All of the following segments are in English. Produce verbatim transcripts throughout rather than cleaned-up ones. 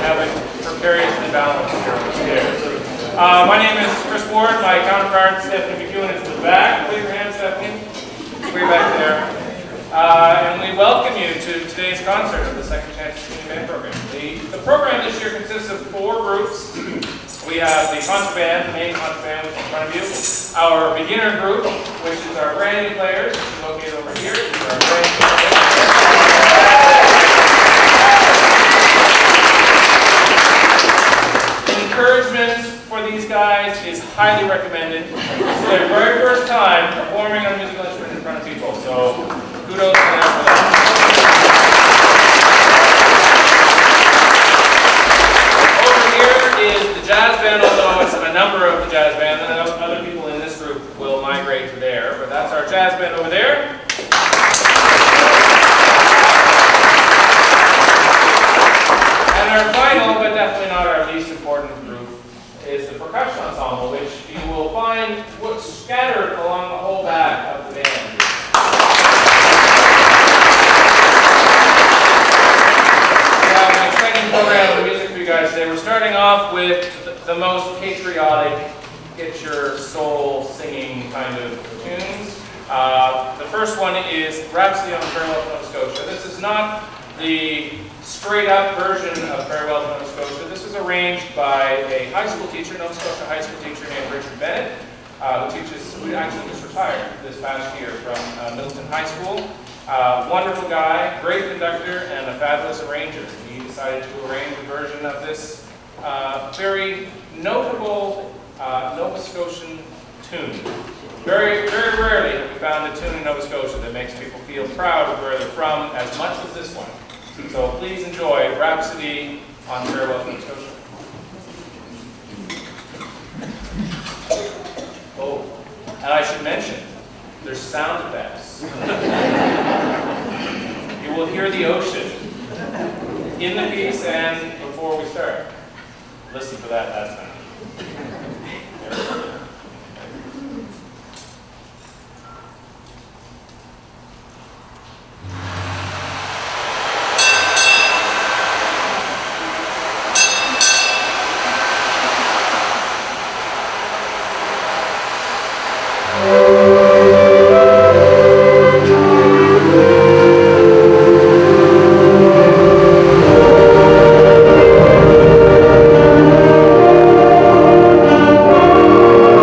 have it precariously balanced here upstairs. Uh, my name is Chris Ward. My counterpart, Stephanie McEwen, is in the back. Put your hand, Stephanie. Way back there. Uh, and we welcome you to today's concert of the Second Chance Senior Band Program. The, the program this year consists of four groups. We have the concert band, the main concert band, which is in front of you. Our beginner group, which is our brand new players, which is located over here. These are our brand new players. Encouragement for these guys is highly recommended. This is their very first time performing on a musical instrument in front of people, so kudos to them for that. Over here is the jazz band, although it's a number of the jazz band, and other people in this group will migrate to there, but that's our jazz band over there. And our final, but definitely not our least important group, is the Percussion Ensemble, which you will find scattered along the whole back of the band. We have an exciting program of music for you guys today. We're starting off with the, the most patriotic, get your soul singing kind of tunes. Uh, the first one is Rhapsody on Farewell to Nova Scotia. This is not the straight up version of Farewell to Nova Scotia. This was arranged by a high school teacher, Nova Scotia high school teacher named Bennett, uh, who teaches, who actually just retired this past year from uh, Middleton High School. Uh, wonderful guy, great conductor, and a fabulous arranger. He decided to arrange a version of this uh, very notable uh, Nova Scotian tune. Very, very rarely have we found a tune in Nova Scotia that makes people feel proud of where they're from as much as this one. So please enjoy Rhapsody on Farewell to Nova Scotia. Oh, and I should mention, there's sound effects. You will hear the ocean in the piece and before we start. Listen for that last time. Thank you.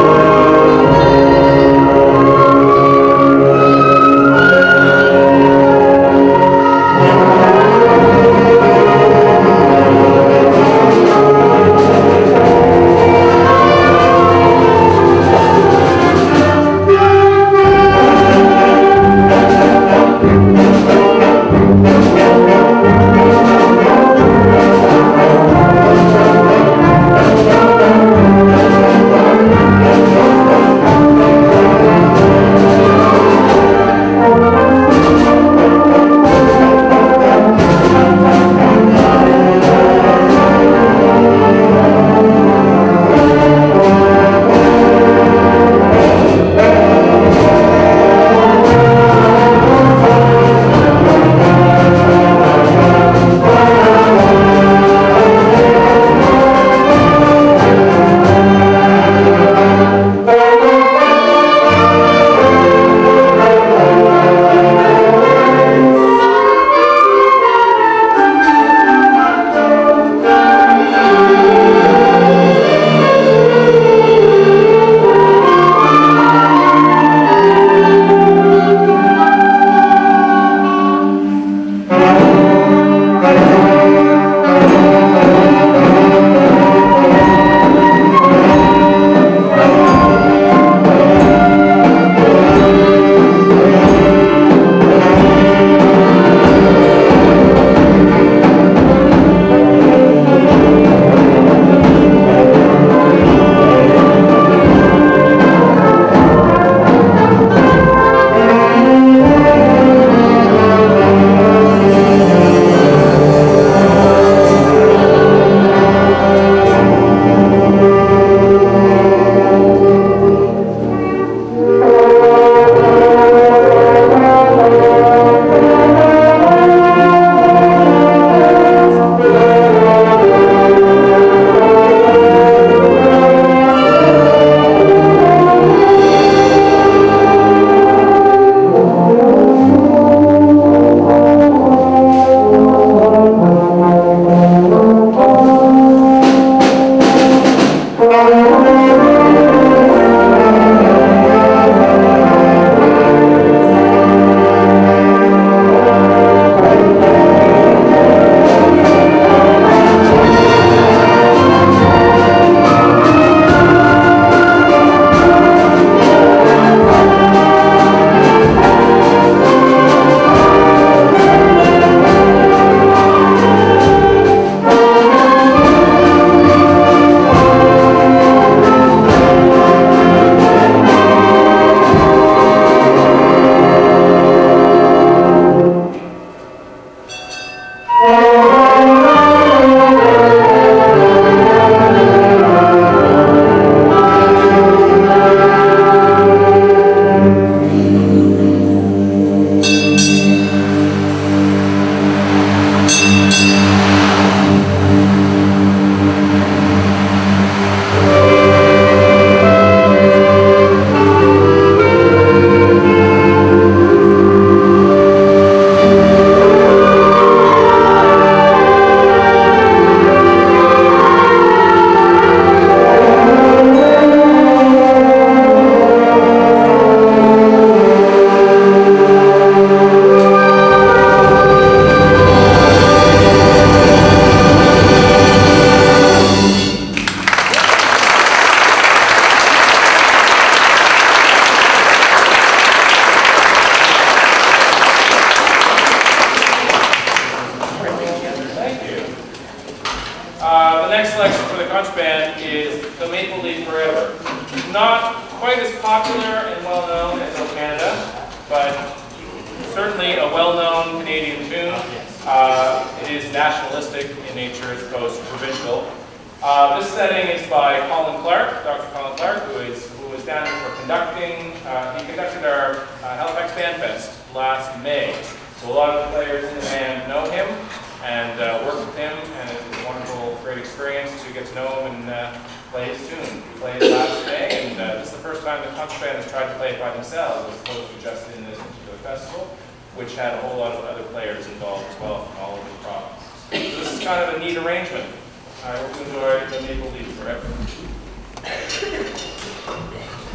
Uh, the next selection for the country band is The Maple Leaf Forever. Not quite as popular and well-known as O Canada, but certainly a well-known Canadian tune. Uh, it is nationalistic in nature as opposed to provincial. Uh, this setting is by Colin Clarke, Doctor Colin Clarke, who is who was down here for conducting. Uh, he conducted our uh, Halifax Band Fest last May. So a lot of the players in the band know him and uh, work with him, and it's a wonderful, great experience to get to know him and uh, play his tune. We played it last May, and uh, this is the first time the country band has tried to play it by themselves as opposed to just in this particular festival, which had a whole lot of other players involved as well from all over the province. So this is kind of a neat arrangement. I hope you enjoy The Maple Leaf Forever.